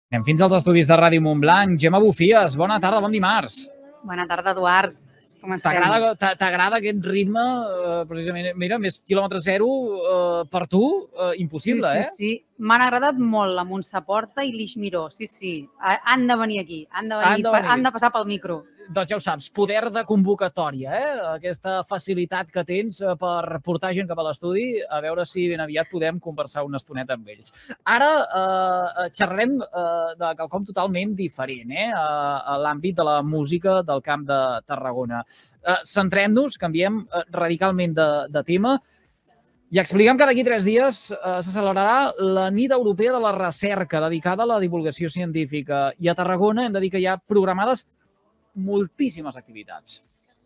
Anem fins als estudis de Ràdio Montblanc. Gemma Bufies, bona tarda, bon dimarts. Bona tarda, Eduard. Com estem? T'agrada aquest ritme? Precisament, mira, més quilòmetre zero per tu, impossible, eh? Sí. M'han agradat molt la Montse Porta i l'Ix Miró, sí. Han de venir aquí, han de passar pel micro. Doncs ja ho saps, poder de convocatòria, aquesta facilitat que tens per portar gent cap a l'estudi, a veure si ben aviat podem conversar una estoneta amb ells. Ara xerrarem de quelcom totalment diferent, a l'àmbit de la música del Camp de Tarragona. Centrem-nos, canviem radicalment de tema i expliquem que d'aquí 3 dies se celebrarà la Nit Europea de la Recerca, dedicada a la divulgació científica. I a Tarragona hem de dir que hi ha programades moltíssimes activitats.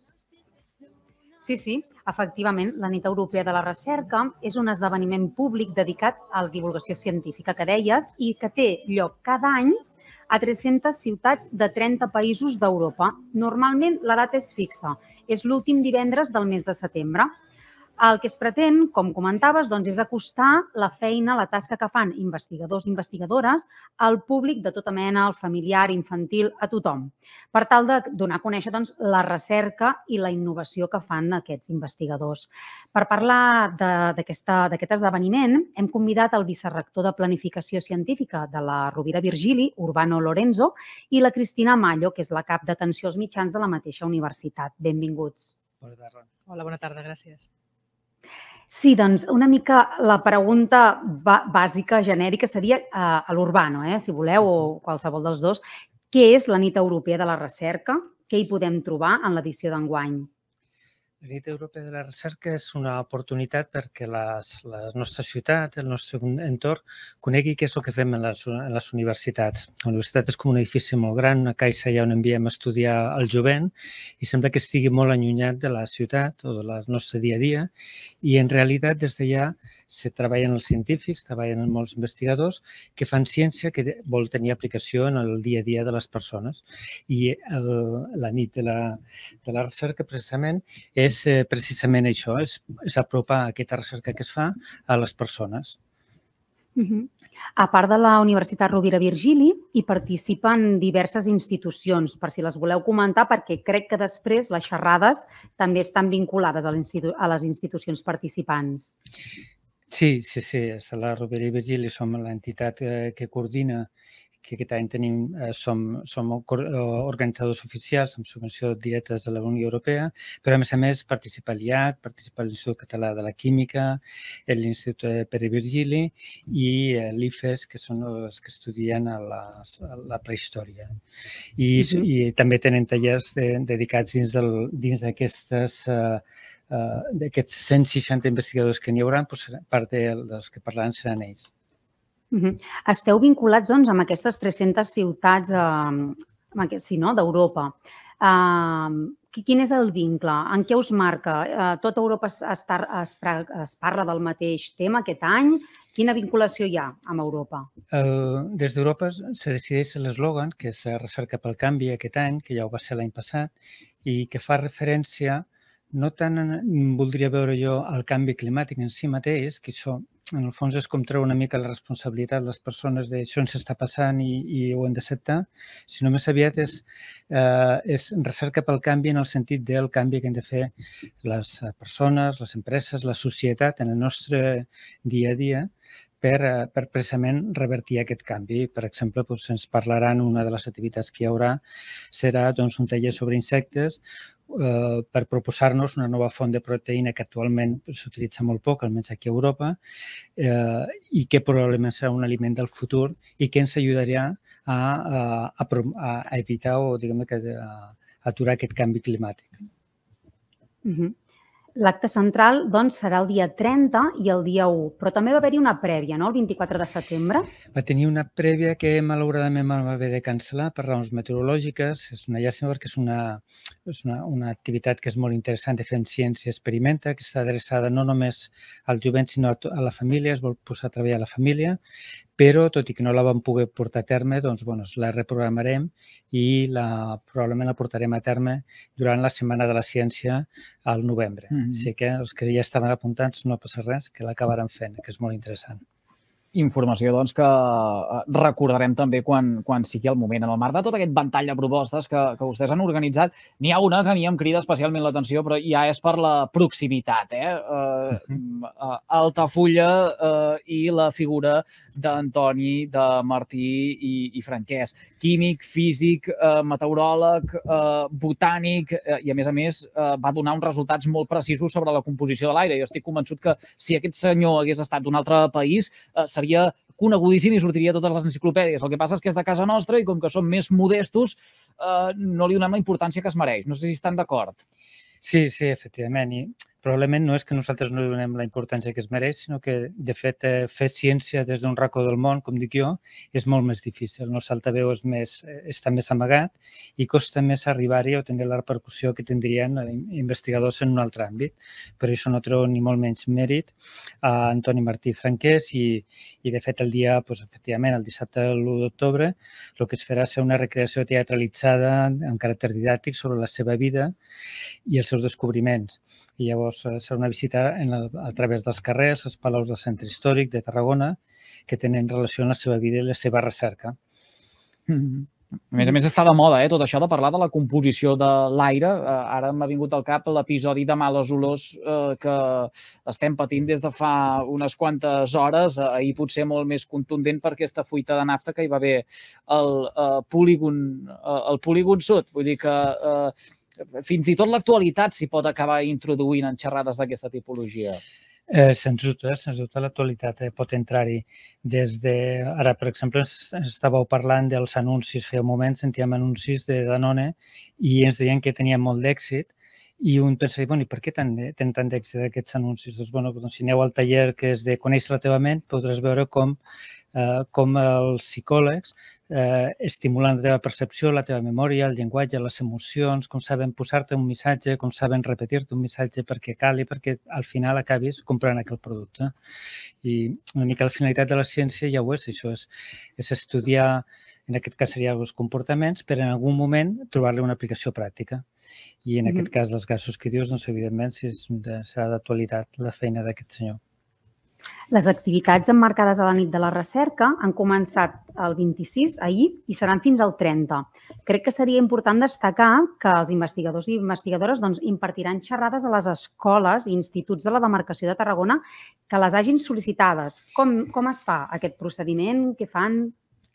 Sí, efectivament, la Nit Europea de la Recerca és un esdeveniment públic dedicat a la divulgació científica que deies i que té lloc cada any a 300 ciutats de 30 països d'Europa. Normalment la data és fixa, és l'últim divendres del mes de setembre. El que es pretén, com comentaves, és acostar la feina, la tasca que fan investigadors i investigadores al públic de tota mena, al familiar, infantil, a tothom, per tal de donar a conèixer la recerca i la innovació que fan aquests investigadors. Per parlar d'aquest esdeveniment, hem convidat el vicerrector de Planificació Científica de la Rovira Virgili, Urbano Lorenzo, i la Cristina Mallo, que és la cap d'atenció als mitjans de la mateixa universitat. Benvinguts. Bona tarda. Hola, bona tarda, gràcies. Sí, doncs una mica la pregunta bàsica, genèrica, seria a l'Urbano, si voleu, o qualsevol dels dos. Què és la Nit Europea de la Recerca? Què hi podem trobar en l'edició d'enguany? La Nit Europea de la Recerca és una oportunitat perquè la nostra ciutat, el nostre entorn, conegui què és el que fem en les universitats. La universitat és com un edifici molt gran, una caixa allà on enviem a estudiar el jovent i sembla que estigui molt allunyat de la ciutat o del nostre dia a dia i en realitat des d'allà se treballen els científics, treballen molts investigadors que fan ciència que vol tenir aplicació en el dia a dia de les persones. I la Nit de la Recerca precisament és precisament això, és apropar aquesta recerca que es fa a les persones. A part de la Universitat Rovira Virgili, hi participen diverses institucions, per si les voleu comentar, perquè crec que després les xerrades també estan vinculades a les institucions participants. Sí, a la Rovira Virgili som l'entitat que coordina, que aquest any som organitzadors oficials amb subvenció directa de la Unió Europea, però a més participa l'IAC, participa l'Institut Català de la Química, l'Institut Pere Virgili i l'IFES, que són els que estudien la prehistòria. I també tenen tallers dedicats dins d'aquests 160 investigadors que n'hi haurà, part dels que parlaran seran ells. Esteu vinculats amb aquestes 300 ciutats d'Europa. Quin és el vincle? En què us marca? Tota Europa es parla del mateix tema aquest any? Quina vinculació hi ha amb Europa? Des d'Europa se decideix l'eslògan, que és Recerca pel Canvi aquest any, que ja ho va ser l'any passat, i que fa referència, no tant voldria veure jo el canvi climàtic en si mateix, que això en el fons és com treure una mica la responsabilitat de les persones d'això ens està passant i ho hem d'acceptar, sinó més aviat és recerca pel canvi en el sentit del canvi que hem de fer les persones, les empreses, la societat en el nostre dia a dia per precisament revertir aquest canvi. Per exemple, ens parlaran, una de les activitats que hi haurà serà un taller sobre insectes per proposar-nos una nova font de proteïna que actualment s'utilitza molt poc, almenys aquí a Europa, i que probablement serà un aliment del futur i que ens ajudarà a evitar o aturar aquest canvi climàtic. L'acte central, serà el dia 30 i el dia 1, però també va haver-hi una prèvia, no?, el 24 de setembre. Va tenir una prèvia que malauradament vam haver de cancel·lar per raons meteorològiques. És una llàstima perquè és una activitat que és molt interessant de fer en ciència experimenta, que està adreçada no només al jovent sinó a la família, es vol posar a treballar a la família, però tot i que no la vam poder portar a terme, la reprogramarem i probablement la portarem a terme durant la Setmana de la Ciència al novembre. Així que els que ja estaven apuntats no passa res, que l'acabaran fent, que és molt interessant. Informació doncs, que recordarem també quan sigui el moment. En el marc de tot aquest ventall de propostes que vostès han organitzat, n'hi ha una que a mi em crida especialment l'atenció, però ja és per la proximitat. Altafulla i la figura d'Antoni, de Martí i Franquès. Químic, físic, meteoròleg, botànic i, a més, va donar uns resultats molt precisos sobre la composició de l'aire. Jo estic convençut que si aquest senyor hagués estat d'un altre país, seria conegudíssim i sortiria a totes les enciclopèdies. El que passa és que és de casa nostra i com que som més modestos no li donem la importància que es mereix. No sé si estan d'acord. Sí, efectivament. I probablement no és que nosaltres no li donem la importància que es mereix, sinó que, de fet, fer ciència des d'un racó del món, com dic jo, és molt més difícil. El nostre altaveu està més amagat i costa més arribar-hi o tenir la repercussió que tindrien investigadors en un altre àmbit. Per això no trobo ni molt menys mèrit a Antoni Martí Franquès i, de fet, el dia, efectivament, el dissabte l'1 d'octubre, el que es farà serà una recreació teatralitzada amb caràcter didàctic sobre la seva vida i els seus descobriments. I llavors serà una visita a través dels carrers, els palaus del centre històric de Tarragona, que tenen relació amb la seva vida i la seva recerca. A més, està de moda, tot això de parlar de la composició de l'aire. Ara m'ha vingut al cap l'episodi de males olors que estem patint des de fa unes quantes hores. Ahir potser molt més contundent per aquesta fuita de nafta que hi va haver al polígon sud. Vull dir que fins i tot l'actualitat s'hi pot acabar introduint en xerrades d'aquesta tipologia. Sens dubte l'actualitat pot entrar-hi des de... Ara, per exemple, estàveu parlant dels anuncis, fa un moment sentíem anuncis de Danone i ens deien que tenien molt d'èxit i un pensaria, i per què tenen tant d'èxit aquests anuncis? Doncs, si aneu al taller que és de Conèixer la teva ment, podràs veure com els psicòlegs estimulen la teva percepció, la teva memòria, el llenguatge, les emocions, com saben posar-te un missatge, com saben repetir-te un missatge perquè cali, perquè al final acabis comprant aquell producte. I una mica la finalitat de la ciència ja ho és, això és estudiar, en aquest cas seria els comportaments, per en algun moment trobar-li una aplicació pràctica. I en aquest cas dels gasos que dius, doncs evidentment serà d'actualitat la feina d'aquest senyor. Les activitats emmarcades a la nit de la recerca han començat el 26, ahir, i seran fins al 30. Crec que seria important destacar que els investigadors i investigadores impartiran xerrades a les escoles i instituts de la demarcació de Tarragona que les hagin sol·licitades. Com es fa aquest procediment? Què fan?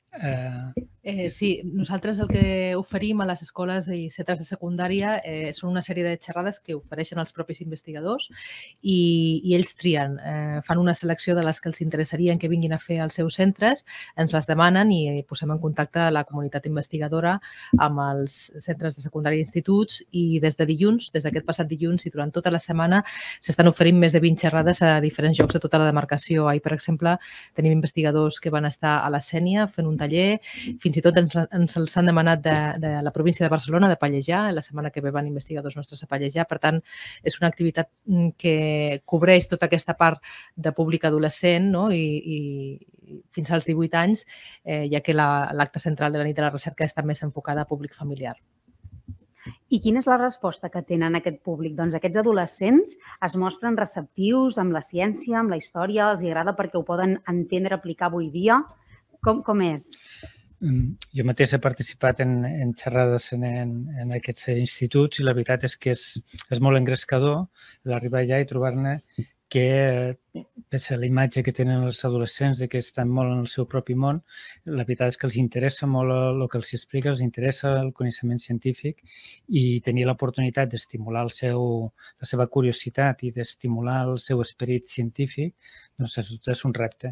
Sí, nosaltres el que oferim a les escoles i centres de secundària són una sèrie de xerrades que ofereixen els propis investigadors i ells trien, fan una selecció de les que els interesserien que vinguin a fer als seus centres, ens les demanen i posem en contacte la comunitat investigadora amb els centres de secundària i instituts i des d'aquest passat dilluns i durant tota la setmana s'estan oferint més de 20 xerrades a diferents llocs de tota la demarcació. Ahir, per exemple, tenim investigadors que van estar a la Sénia fent un taller, fins i tot ens els han demanat de la província de Barcelona, de Pallejà, la setmana que ve van investigadors nostres a Pallejà. Per tant, és una activitat que cobreix tota aquesta part de públic adolescent i fins als 18 anys, ja que l'acte central de la nit de la recerca està més enfocada a públic familiar. I quina és la resposta que tenen aquest públic? Doncs aquests adolescents es mostren receptius amb la ciència, amb la història, els agrada perquè ho poden entendre, aplicar avui dia. Com és? Jo mateix he participat en xerrades en aquests instituts i la veritat és que és molt engrescador l'arribar allà i trobar-ne que, pese a la imatge que tenen els adolescents de que estan molt en el seu propi món, la veritat és que els interessa molt el que els explica, els interessa el coneixement científic i tenir l'oportunitat d'estimular la seva curiositat i d'estimular el seu esperit científic, doncs és un repte.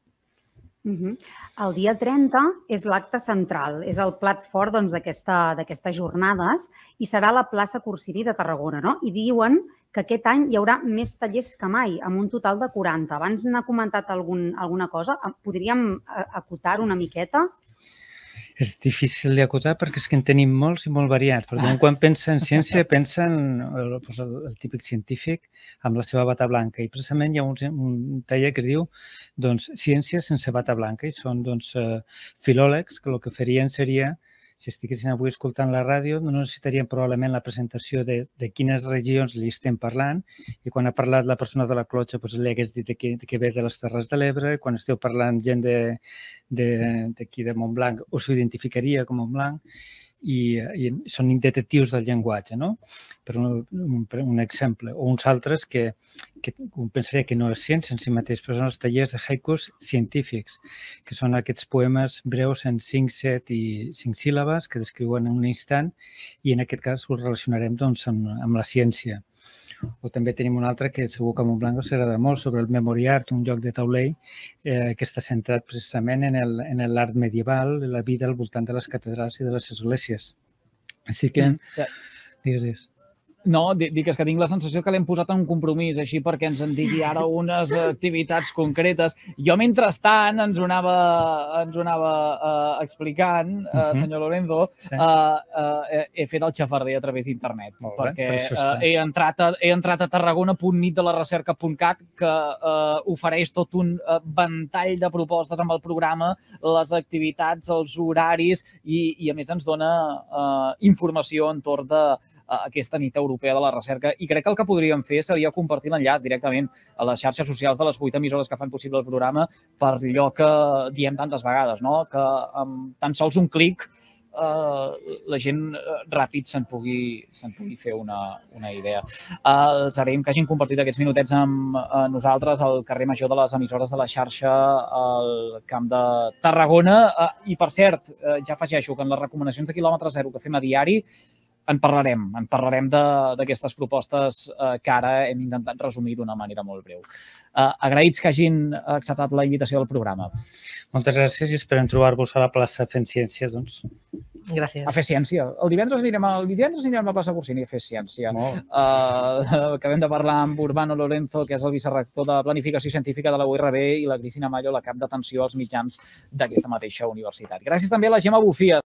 El dia 30 és l'acte central, és el plat fort d'aquestes jornades i serà a la plaça Corsini de Tarragona. I diuen que aquest any hi haurà més tallers que mai, amb un total de 40. Abans n'ha comentat alguna cosa. Podríem acotar una miqueta? És difícil d'acotar perquè és que en tenim molts i molt variats. Per tant, quan pensa en ciència, pensa en el típic científic amb la seva bata blanca. I precisament hi ha un taller que es diu Ciència sense bata blanca i són filòlegs que el que farien seria si estiguessin avui escoltant la ràdio, no necessitarien probablement la presentació de quines regions li estem parlant, i quan ha parlat la persona de la Clotxa li hagués dit que ve de les Terres de l'Ebre, quan esteu parlant gent d'aquí de Montblanc us ho identificaria com Montblanc, i són detectius del llenguatge, no? Per un exemple. O uns altres que un pensaria que no és ciència en si mateix, però són els tallers de haikus científics, que són aquests poemes breus en 5, 7 i 5 síl·labes que descriuen en un instant, i en aquest cas ho relacionarem amb la ciència. O també tenim un altre que segur que a Montblanc us agrada molt, sobre el Memory Art, un joc de taulell que està centrat precisament en l'art medieval, la vida al voltant de les catedrals i de les esglésies. Així que, digues. No, dic és que tinc la sensació que l'hem posat en un compromís, així perquè ens en digui ara unes activitats concretes. Jo, mentrestant, ens ho anava explicant, senyor Lorenzo, he fet el xafarder a través d'internet, perquè he entrat a tarragona.nitdelarecerca.cat, que ofereix tot un ventall de propostes amb el programa, les activitats, els horaris, i a més ens dona informació entorn de aquesta nit europea de la recerca, i crec que el que podríem fer seria compartir l'enllaç directament a les xarxes socials de les 8 emissores que fan possible el programa, per allò que diem tantes vegades, que amb tan sols un clic la gent ràpid se'n pugui fer una idea. Els agraïm que hagin compartit aquests minutets amb nosaltres al carrer Major de les emissores de la xarxa al Camp de Tarragona. I, per cert, ja afegeixo que en les recomanacions de quilòmetre zero que fem a diari en parlarem d'aquestes propostes que ara hem intentat resumir d'una manera molt breu. Agraïts que hagin acceptat la invitació del programa. Moltes gràcies i esperem trobar-vos a la plaça fent ciència, doncs. Gràcies. A fer ciència. El divendres anirem a la plaça Borsini a fer ciència. Acabem de parlar amb Urbano Lorenzo, que és el vicerector de Planificació Científica de la URB, i la Cristina Mallo, la cap d'atenció als mitjans d'aquesta mateixa universitat. Gràcies també a la Gemma Bufia.